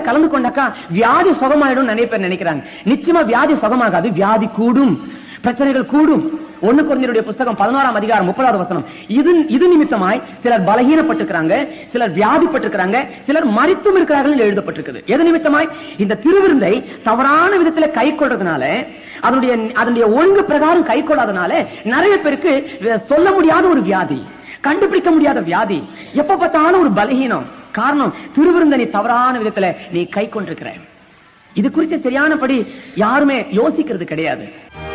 கலந்து கொண்டாக்கா வியாதி சுகமாயிடும் நிறைய பேர் நினைக்கிறாங்க. நிச்சயமா வியாதி சுகமாகாது, வியாதி கூடும், பிரச்சனைகள் கூடும். 1 கொரிந்தியருடைய புத்தகம் 11ஆம் அதிகாரம் 30வது வசனம். இது நிமித்தமாய் சிலர் பலகீனப்பட்டிருக்கிறாங்க, சிலர் வியாதிப்பட்டிருக்கிறாங்க, சிலர் மரித்தும் இருக்கிறார்கள் எழுதப்பட்டிருக்குது. எது நிமித்தமாய்? இந்த திருவிருந்தை தவறான விதத்துல கை கொள்றதுனால, அதனுடைய ஒழுங்கு பிரகாரம் கை கொள்ளாதனால நிறைய பேருக்கு சொல்ல முடியாத ஒரு வியாதி, கண்டுபிடிக்க முடியாத வியாதி, எப்ப பார்த்தாலும் ஒரு பலகீனம். காரணம், திருவிருந்தை நீ தவறான விதத்துல நீ கை கொண்டிருக்கிற. இது குறித்து சரியானபடி யாருமே யோசிக்கிறது கிடையாது.